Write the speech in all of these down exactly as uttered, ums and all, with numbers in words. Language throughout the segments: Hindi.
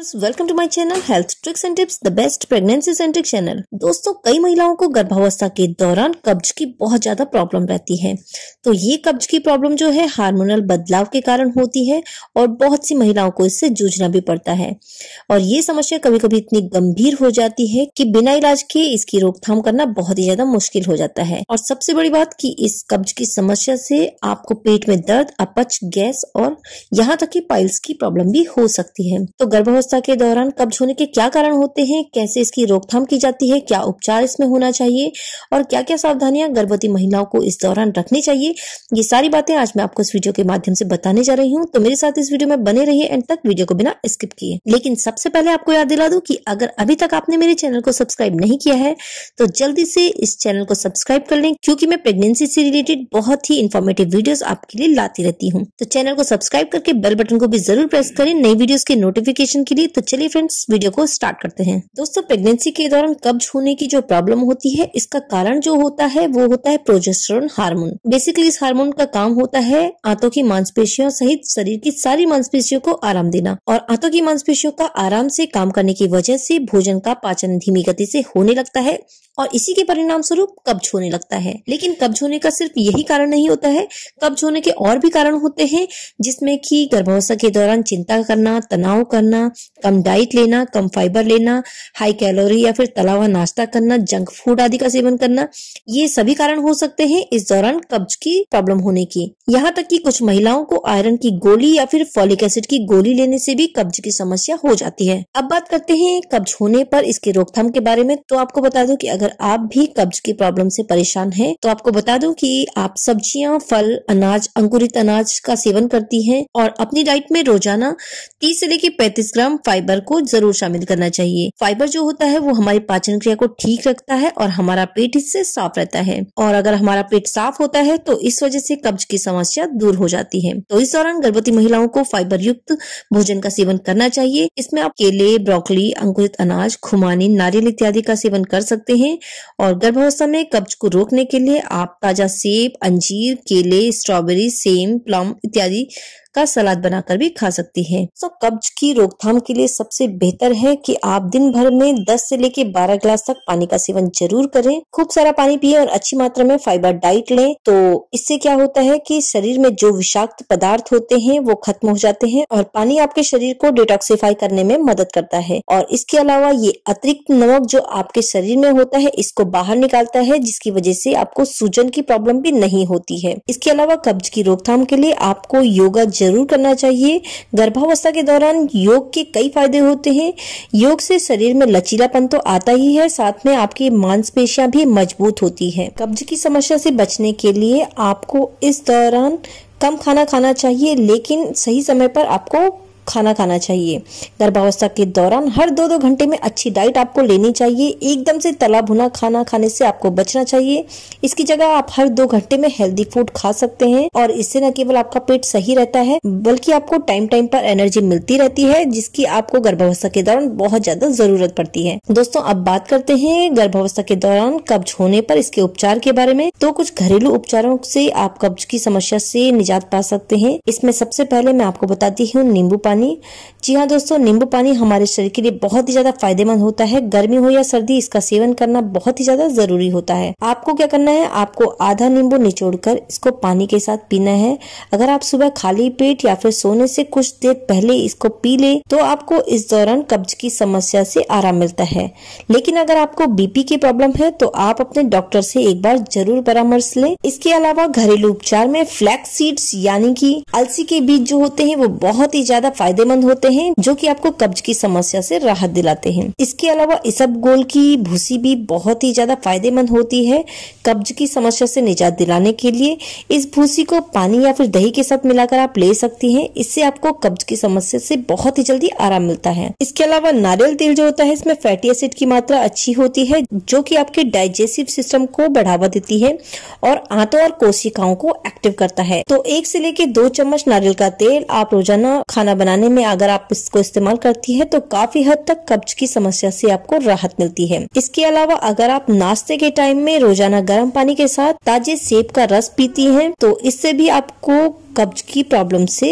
Welcome to my channel health tricks and tips, the best pregnancy centric channel. दोस्तों, कई महिलाओं को गर्भावस्था के दौरान कब्ज की बहुत ज्यादा प्रॉब्लम रहती है। तो ये कब्ज की प्रॉब्लम जो है हार्मोनल बदलाव के कारण होती है और बहुत सी महिलाओं को इससे जूझना भी पड़ता है। और ये समस्या कभी कभी इतनी गंभीर हो जाती है कि बिना इलाज के इसकी रोकथाम करना बहुत ही ज्यादा मुश्किल हो जाता है। और सबसे बड़ी बात कि इस कब्ज की समस्या से आपको पेट में दर्द, अपच, गैस और यहाँ तक कि पाइल्स की प्रॉब्लम भी हो सकती है। तो गर्भावस्था के दौरान कब्ज होने के क्या कारण होते हैं, कैसे इसकी रोकथाम की जाती है, क्या उपचार इसमें होना चाहिए और क्या क्या सावधानियां गर्भवती महिलाओं को इस दौरान रखनी चाहिए, ये सारी बातें आज मैं आपको इस वीडियो के माध्यम से बताने जा रही हूँ। तो मेरे साथ इस वीडियो में बने रहिए एंड तक, वीडियो को बिना स्किप किए। लेकिन सबसे पहले आपको याद दिला दूं कि अगर अभी तक आपने मेरे चैनल को सब्सक्राइब नहीं किया है तो जल्दी से इस चैनल को सब्सक्राइब कर लें, क्योंकि मैं प्रेगनेंसी से रिलेटेड बहुत ही इन्फॉर्मेटिव वीडियोस आपके लिए लाती रहती हूँ। तो चैनल को सब्सक्राइब करके बेल बटन को भी जरूर प्रेस करें नई वीडियोस के नोटिफिकेशन के लिए। तो चलिए फ्रेंड्स, वीडियो को स्टार्ट करते हैं। दोस्तों, प्रेगनेंसी के दौरान कब्ज होने की जो प्रॉब्लम होती है, इसका कारण जो होता है वो होता है प्रोजेस्टेरोन हार्मोन। बेसिकली इस हार्मोन का काम होता है आंतों की मांसपेशियों सहित शरीर की सारी मांसपेशियों को आराम देना। और आंतों की मांसपेशियों का आराम से काम करने की वजह से भोजन का पाचन धीमी गति से होने लगता है और इसी के परिणाम स्वरूप कब्ज होने लगता है। लेकिन कब्ज होने का सिर्फ यही कारण नहीं होता है, कब्ज होने के और भी कारण होते हैं, जिसमें कि गर्भावस्था के दौरान चिंता करना, तनाव करना, कम डाइट लेना, कम फाइबर लेना, हाई कैलोरी या फिर तला हुआ नाश्ता करना, जंक फूड आदि का सेवन करना, ये सभी कारण हो सकते हैं इस दौरान कब्ज की प्रॉब्लम होने की। यहाँ तक कि कुछ महिलाओं को आयरन की गोली या फिर फॉलिक एसिड की गोली लेने से भी कब्ज की समस्या हो जाती है। अब बात करते हैं कब्ज होने पर इसकी रोकथाम के बारे में। तो आपको बता दूं कि अगर आप भी कब्ज की प्रॉब्लम से परेशान हैं, तो आपको बता दूं कि आप सब्जियां, फल, अनाज, अंकुरित अनाज का सेवन करती हैं और अपनी डाइट में रोजाना तीस से लेकर पैंतीस ग्राम फाइबर को जरूर शामिल करना चाहिए। फाइबर जो होता है वो हमारी पाचन क्रिया को ठीक रखता है और हमारा पेट इससे साफ रहता है। और अगर हमारा पेट साफ होता है तो इस वजह से कब्ज की समस्या दूर हो जाती है। तो इस दौरान गर्भवती महिलाओं को फाइबर युक्त भोजन का सेवन करना चाहिए। इसमें आप केले, ब्रोकली, अंकुरित अनाज, खुमानी, नारियल इत्यादि का सेवन कर सकते हैं। और गर्भावस्था में कब्ज को रोकने के लिए आप ताजा सेब, अंजीर, केले, स्ट्रॉबेरी, सेम, प्लम इत्यादि का सलाद बनाकर भी खा सकती हैं। तो कब्ज की रोकथाम के लिए सबसे बेहतर है कि आप दिन भर में दस से लेकर बारह ग्लास तक पानी का सेवन जरूर करें। खूब सारा पानी पिए और अच्छी मात्रा में फाइबर डाइट लें। तो इससे क्या होता है कि शरीर में जो विषाक्त पदार्थ होते हैं वो खत्म हो जाते हैं और पानी आपके शरीर को डिटॉक्सिफाई करने में मदद करता है। और इसके अलावा ये अतिरिक्त नमक जो आपके शरीर में होता है इसको बाहर निकालता है, जिसकी वजह से आपको सूजन की प्रॉब्लम भी नहीं होती है। इसके अलावा कब्ज की रोकथाम के लिए आपको योगा जरूर करना चाहिए। गर्भावस्था के दौरान योग के कई फायदे होते हैं। योग से शरीर में लचीलापन तो आता ही है, साथ में आपकी मांसपेशियां भी मजबूत होती है। कब्ज की समस्या से बचने के लिए आपको इस दौरान कम खाना खाना चाहिए, लेकिन सही समय पर आपको खाना खाना चाहिए। गर्भावस्था के दौरान हर दो दो घंटे में अच्छी डाइट आपको लेनी चाहिए। एकदम से तला भुना खाना खाने से आपको बचना चाहिए। इसकी जगह आप हर दो घंटे में हेल्दी फूड खा सकते हैं और इससे न केवल आपका पेट सही रहता है, बल्कि आपको टाइम टाइम पर एनर्जी मिलती रहती है, जिसकी आपको गर्भावस्था के दौरान बहुत ज्यादा जरूरत पड़ती है। दोस्तों, अब बात करते हैं गर्भावस्था के दौरान कब्ज होने पर इसके उपचार के बारे में। तो कुछ घरेलू उपचारों से आप कब्ज की समस्या से निजात पा सकते हैं। इसमें सबसे पहले मैं आपको बताती हूँ नींबू पानी। जी हाँ दोस्तों, नींबू पानी हमारे शरीर के लिए बहुत ही ज्यादा फायदेमंद होता है। गर्मी हो या सर्दी, इसका सेवन करना बहुत ही ज्यादा जरूरी होता है। आपको क्या करना है, आपको आधा नींबू निचोड़कर इसको पानी के साथ पीना है। अगर आप सुबह खाली पेट या फिर सोने से कुछ देर पहले इसको पी ले तो आपको इस दौरान कब्ज की समस्या से आराम मिलता है। लेकिन अगर आपको बीपी की प्रॉब्लम है तो आप अपने डॉक्टर से एक बार जरूर परामर्श लें। इसके अलावा घरेलू उपचार में फ्लैक्स सीड्स यानी कि अलसी के बीज जो होते हैं वो बहुत ही ज्यादा फायदेमंद होते हैं, जो कि आपको कब्ज की समस्या से राहत दिलाते हैं। इसके अलावा इसबगोल की भूसी भी बहुत ही ज्यादा फायदेमंद होती है कब्ज की समस्या से निजात दिलाने के लिए। इस भूसी को पानी या फिर दही के साथ मिलाकर आप ले सकती हैं। इससे आपको कब्ज की समस्या से बहुत ही जल्दी आराम मिलता है। इसके अलावा नारियल तेल जो होता है इसमें फैटी एसिड की मात्रा अच्छी होती है, जो कि आपके डाइजेस्टिव सिस्टम को बढ़ावा देती है और आंतों और कोशिकाओं को एक्टिव करता है। तो एक से लेकर दो चम्मच नारियल का तेल आप रोजाना खाना बनाने में अगर आप इसको इस्तेमाल करती है तो काफी हद तक कब्ज की समस्या से आपको राहत मिलती है। इसके अलावा अगर आप नाश्ते के टाइम में रोजाना गर्म पानी के साथ ताजे सेब का रस पीती हैं तो इससे भी आपको कब्ज की प्रॉब्लम से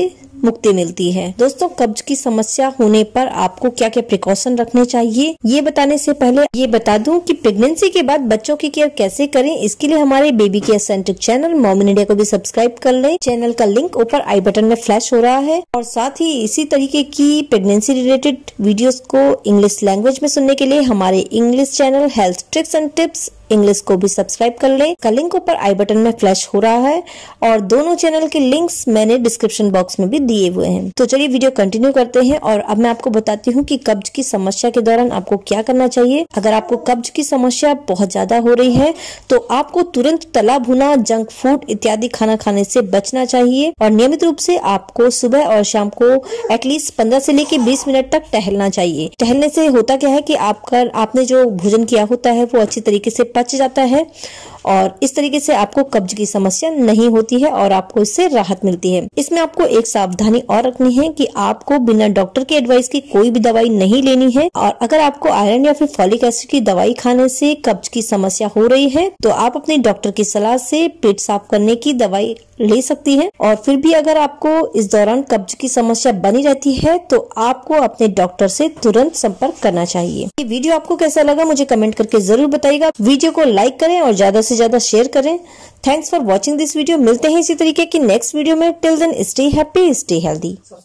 मुक्ति मिलती है। दोस्तों, कब्ज की समस्या होने पर आपको क्या क्या प्रिकॉशन रखने चाहिए, ये बताने से पहले ये बता दूं कि प्रेगनेंसी के बाद बच्चों की केयर कैसे करें। इसके लिए हमारे baby care centric channel Mom in India को भी सब्सक्राइब कर लें। चैनल का लिंक ऊपर आई बटन में फ्लैश हो रहा है। और साथ ही इसी तरीके की प्रेगनेंसी रिलेटेड वीडियोस को इंग्लिश लैंग्वेज में सुनने के लिए हमारे English channel health tricks and tips English को भी सब्सक्राइब कर लें। का लिंक ऊपर आई बटन में फ्लैश हो रहा है और दोनों चैनल के लिंक्स मैंने डिस्क्रिप्शन बॉक्स में भी दिए हुए हैं। तो चलिए वीडियो कंटिन्यू करते हैं और अब मैं आपको बताती हूँ कि कब्ज की समस्या के दौरान आपको क्या करना चाहिए। अगर आपको कब्ज की समस्या बहुत ज्यादा हो रही है तो आपको तुरंत तला भुना, जंक फूड इत्यादि खाना खाने से बचना चाहिए और नियमित रूप से आपको सुबह और शाम को एटलीस्ट पंद्रह से लेकर बीस मिनट तक टहलना चाहिए। टहलने से होता क्या है कि आपका आपने जो भोजन किया होता है वो अच्छी तरीके से पच जाता है और इस तरीके से आपको कब्ज की समस्या नहीं होती है और आपको इससे राहत मिलती है। इसमें आपको एक सावधानी और रखनी है कि आपको बिना डॉक्टर की एडवाइस की कोई भी दवाई नहीं लेनी है और अगर आपको आयरन या फिर फॉलिक एसिड की दवाई खाने से कब्ज की समस्या हो रही है तो आप अपने डॉक्टर की सलाह से पेट साफ करने की दवाई ले सकती हैं। और फिर भी अगर आपको इस दौरान कब्ज की समस्या बनी रहती है तो आपको अपने डॉक्टर से तुरंत संपर्क करना चाहिए। ये वीडियो आपको कैसा लगा मुझे कमेंट करके जरूर बताइएगा। वीडियो को लाइक करें और ज्यादा से ज्यादा शेयर करें। Thanks for watching this video. मिलते हैं इसी तरीके की नेक्स्ट वीडियो में। Till then stay happy, stay healthy.